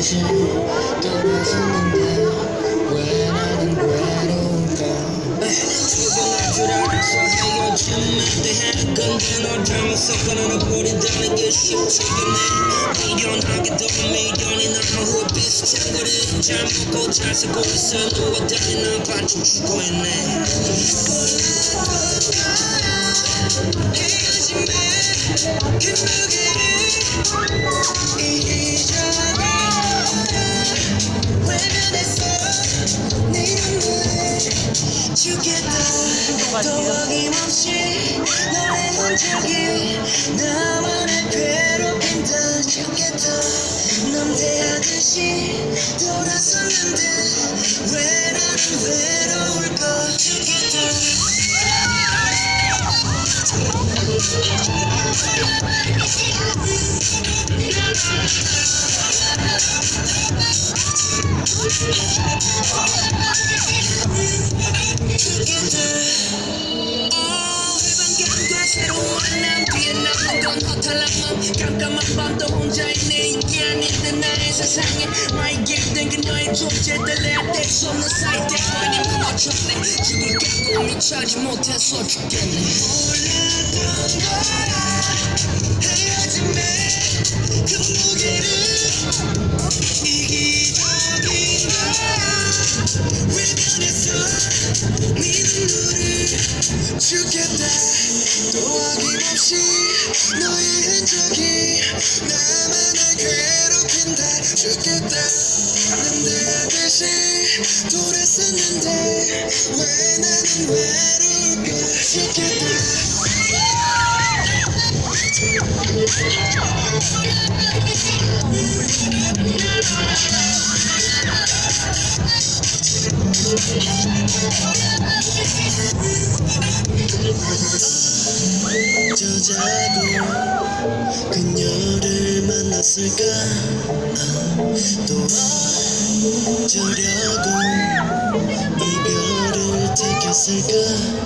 다시 돌아섰는데 왜 나는 괴로울까. 죽어날 줄 알아서 헤어짐에 대해 근데 널 잘못 섞어놓은 버린다는 게 쉽지가 않네. 미련하게도 미련이 난 후회 비슷한 거리 잘 먹고 잘 살고 있어 누워 다니나 반쯤 죽어있네. 헤어짐에 그 무게를 이기적인 외면했어. 네 눈물에 죽겠다. 또 어김없이 너의 흔적이 나만을 괴롭힌다. 죽겠다. 넌 대하듯이 돌아섰는데 왜 나는 외로울까. 죽겠다. 해방감과 새로운 만남 뒤에 남는 건 허탈한 맘. 깜깜한 밤도 혼자 있네. 이게 아닌데 나의 세상에 나에게 된 그녀의 존재들 내 뗄 수 없는 사이 대관이 무너졌네. 죽을 깨고 찾지 못해서 죽겠네. 몰랐던 거야 헤어짐에 그 무게를 이기적인 거야 외면했어. 네 눈물을 죽겠다. 또 어김없이 너의 흔적이 나만을 괴롭힌다. 죽겠다. 난 대하듯이 돌아섰는데 왜 나는 외로울까. 죽겠다. 어쩌자고 그녀를 만났을까. 또 어쩌려고 이별을 택했을까.